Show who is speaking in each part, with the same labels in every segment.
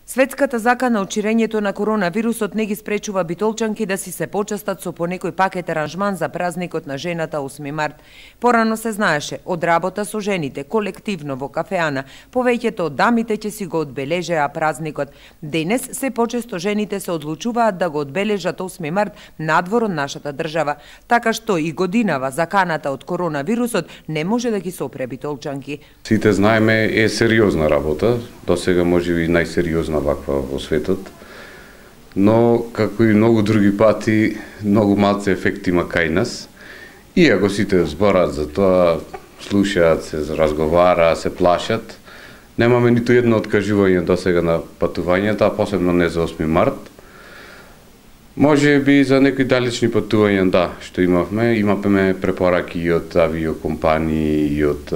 Speaker 1: Светската закана од ширењето на коронавирусот не ги спречува битолчанки да си се почестат со понекој пакет аранжман за празникот на жената 8 март. Порано се знаеше, од работа со жените, колективно во кафеана, повеќето од дамите ќе си го одбележеа празникот. Денес се почесто жените се одлучуваат да го одбележат 8 март надвор од нашата држава, така што и годинава заканата од коронавирусот не може да ги сопре битолчанки.
Speaker 2: Сите знаеме е сериозна работа, досега можеби најсериозна ваква во светот, но како и многу други пати, многу малце ефект има кај нас. Иако сите зборат за тоа, слушаат, се разговараат, се плашат, немаме ниту едно откажување досега на патувањата, а посебно не за 8 март. Може би за некои далечни патувања, да, што имаме препораки и од авиокомпании и од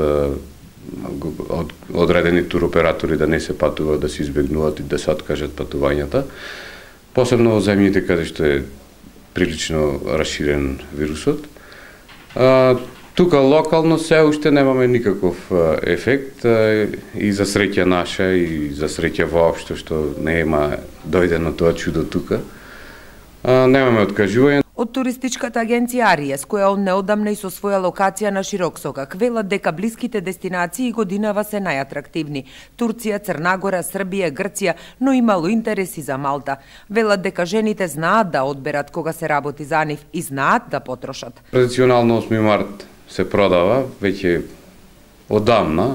Speaker 2: одредени туроператори да не се патува, да се избегнуваат и да се откажат патувањата. Посебно во земјите каде што е прилично расширен вирусот. Тука локално се уште немаме никаков ефект и за среќа наша и за среќа воопшто што нема дојдено тоа чудо тука. Немаме откажување.
Speaker 1: Од туристичката агенција Ариес, која од неодамна и со своја локација на Широксокак, велат дека блиските дестинации годинава се најатрактивни. Турција, Црна Гора, Србија, Грција, но имало интереси за Малта. Велат дека жените знаат да одберат кога се работи за нив и знаат да потрошат.
Speaker 2: Традиционално 8 март се продава веќе одамна.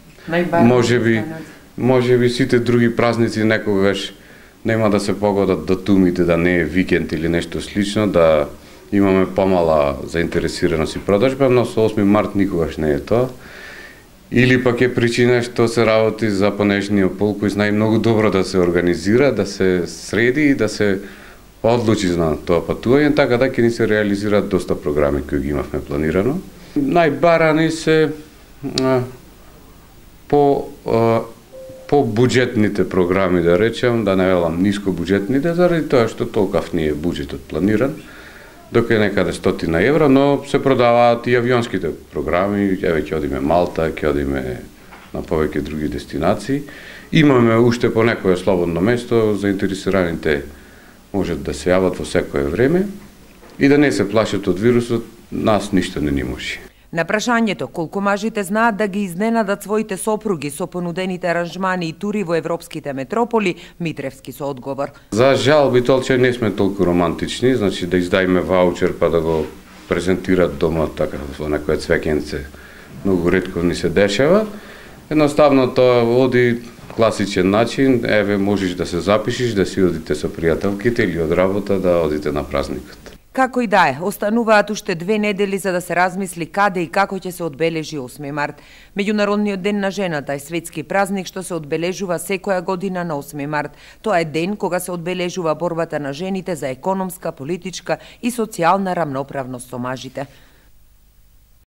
Speaker 2: Може би сите други празници некогаш нема да се погодат датумите, да не е викенд или нешто слично, да имаме помала заинтересираност и продажба, но со 8 март никогаш не е тоа. Или пак е причина што се работи за понежниот пол, кој знае многу добро да се организира, да се среди и да се одлучи на тоа патување, така да ќе ни се реализираат доста програми кои ги имавме планирано. Најбарани се по буџетните програми, да речем, да не велам ниско буџетните, заради тоа што толков не е буџетот планиран, док е некаде 100 евро, но се продаваат и авионските програми, еве ќе одиме Малта, ќе одиме на повеќе други дестинации. Имаме уште по некое слободно место, заинтересираните можат да се јават во секое време и да не се плашат од вирусот, нас ништо не ни може.
Speaker 1: На прашањето колку мажите знаат да ги изненадат своите сопруги со понудените аранжмани и тури во европските метрополи, Митревски со одговор.
Speaker 2: За жал, битолчани не сме толку романтични, значи да издајме ваучер па да го презентират дома така во некое цвеќенце. Многу ретко ни се дешава. Едноставно тоа оди класичен начин, еве можеш да се запишиш, да си одите со пријателките или од работа да одите на празникот.
Speaker 1: Како и да е, остануваат уште 2 недели за да се размисли каде и како ќе се одбележи 8 март. Меѓународниот ден на жената е светски празник што се одбележува секоја година на 8 март. Тоа е ден кога се одбележува борбата на жените за економска, политичка и социјална рамноправност со мажите.